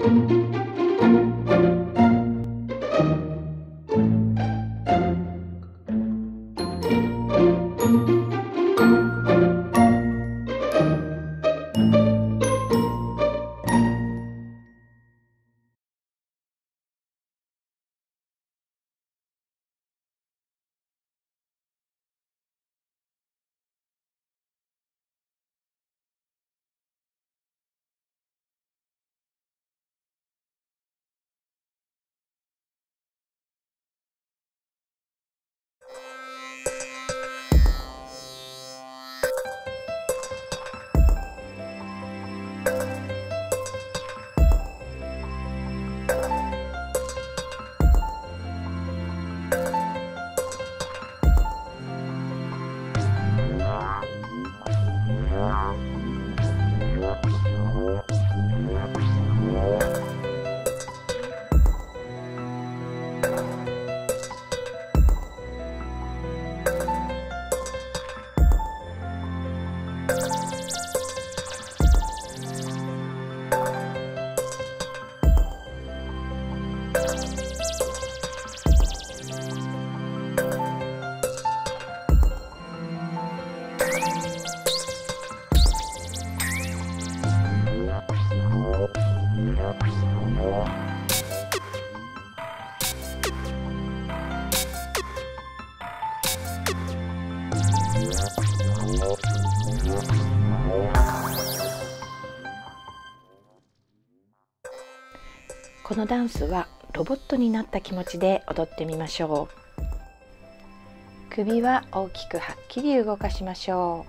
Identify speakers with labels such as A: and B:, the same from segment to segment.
A: このダンスはロボットになった気持ちで踊ってみましょう。首は大きくはっきり動かしましょ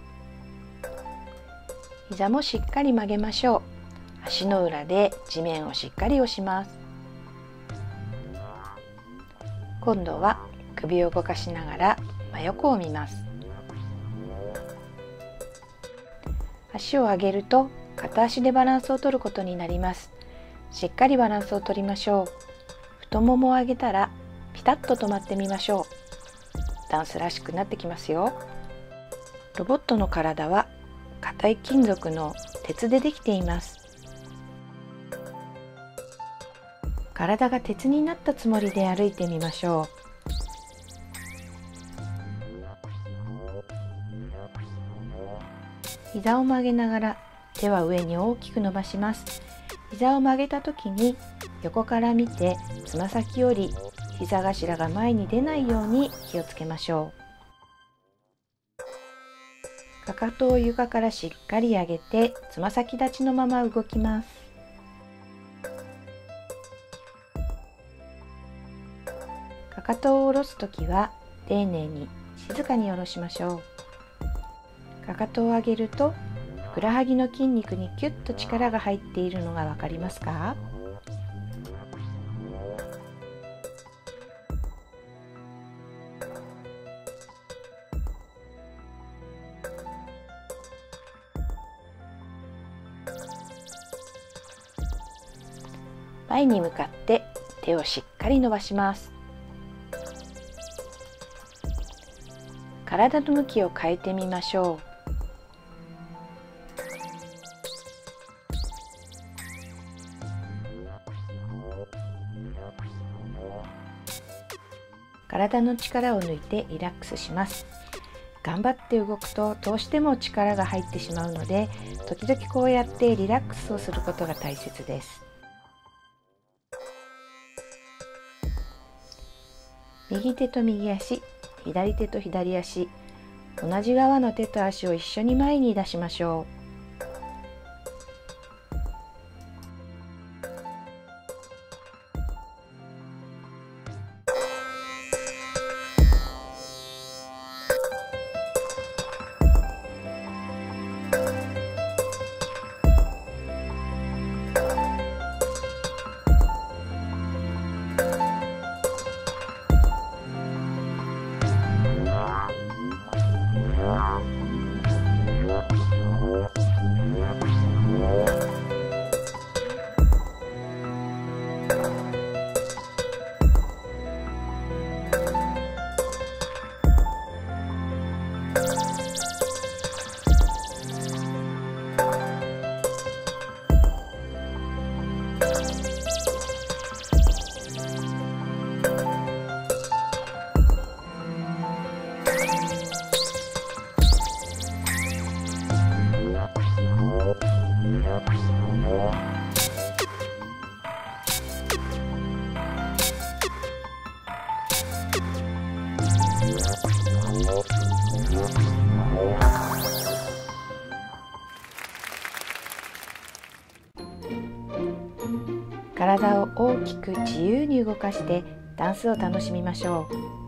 A: う。膝もしっかり曲げましょう。足の裏で地面をしっかり押します。今度は首を動かしながら真横を見ます。足を上げると片足でバランスを取ることになります。しっかりバランスを取りましょう。太ももを上げたらピタッと止まってみましょう。ダンスらしくなってきますよ。ロボットの体は硬い金属の鉄でできています。体が鉄になったつもりで歩いてみましょう。膝を曲げながら手は上に大きく伸ばします。膝を曲げた時に横から見てつま先より膝頭が前に出ないように気をつけましょう。かかとを床からしっかり上げてつま先立ちのまま動きます。かかとを下ろす時は丁寧に静かに下ろしましょう。かかとを上げるとふくらはぎの筋肉にキュッと力が入っているのがわかりますか？前に向かって手をしっかり伸ばします。体の向きを変えてみましょう。体の力を抜いてリラックスします。頑張って動くとどうしても力が入ってしまうので、時々こうやってリラックスをすることが大切です。右手と右足、左手と左足、同じ側の手と足を一緒に前に出しましょう。
B: Yeah.
A: 体を大きく自由に動かしてダンスを楽しみましょう。